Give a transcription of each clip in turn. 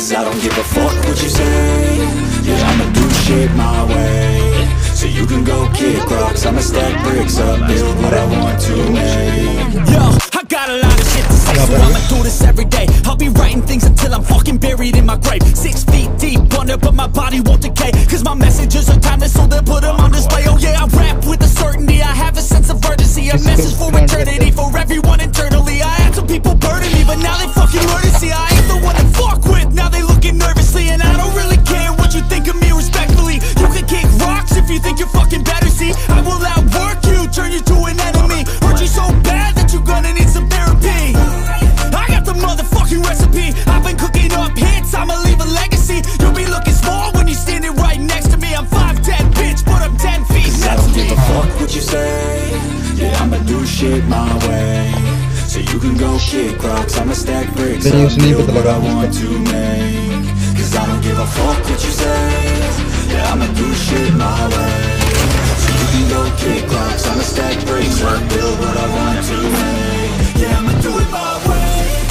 Cause I don't give a fuck what you say. Yeah, I'ma do shit my way. So you can go kick rocks, I'ma stack bricks up, build what I want to make. Yo, I got a lot of shit to say, so I'ma do this every day. I'll be writing things until I'm fucking buried in my grave. 6 feet deep under, but my body won't decay. Cause my messages are timeless, so they'll put them on display. Oh yeah, I rap with a certainty, I have a sense of urgency. A message for eternity, for everyone internally. I had some people burning me, but now they fucking learn to see I ain't the one to fuck with, now they looking nervously. And I don't really care what you think of me respectfully. You can kick rocks if you think you're fucking better, see. I will outwork you, turn you to an enemy. Hurt you so bad that you're gonna need some therapy. I got the motherfucking recipe. I've been cooking up hits, I'ma leave a legacy. You'll be looking small when you're standing right next to me. I'm 5'10", bitch, but I'm 10 feet next to me. I don't give a fuck what you say. Yeah, I'ma do shit my way. So you can go kick rocks, I'ma stack bricks up, build what I want to make. Cause I don't give a fuck what you say. Yeah, I'ma do shit my way. So you can go kick rocks, I'ma stack bricks up, build what I want to make. Yeah, I'ma do it my way.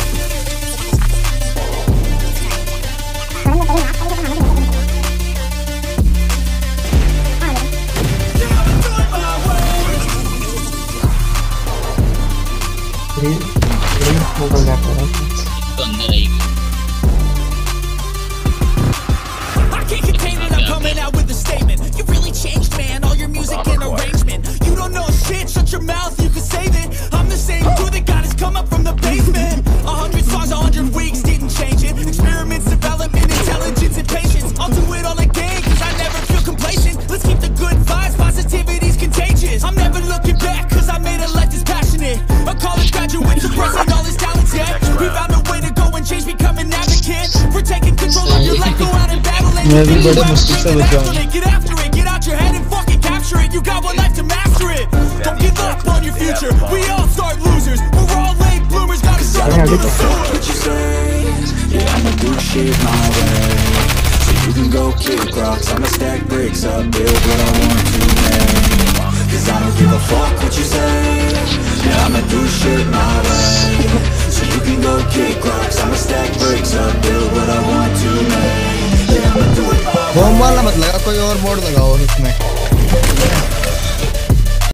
I can't contain it, I'm coming out with a statement. You really changed, man, all your music and arrangement. You don't know shit, shut your mouth, you can save it. I'm the same dude that got his come up from the basement. 100 songs, 100 weeks, didn't change it. Experiments, development, intelligence, and patience. I'll do it all again, cause I never feel complacent. Let's keep the good vibes, positivity's contagious. I'm never looking back, cause I made a life that's passionate. A college graduate, suppressing all his talents, yeah. We found a way to go and change, become an advocate. For taking control of your life, go out and battle and get after it, get out your head and fucking capture it. You got one life to master it. Don't give up on your future, we all start losers. We're all late bloomers, gotta start to do the What you say? Yeah, I'ma do shit my way. So you can go kick rocks, I'ma stack bricks up, build what I want to make. Cause I don't give a fuck what you say. Yeah, I'ma do shit my way. So you can go kick rocks, I'ma stack bricks up, build what I want to make. Yeah, I'ma do it my way. बम वाला मत लगा, कोई और mode लगाओ इसमें.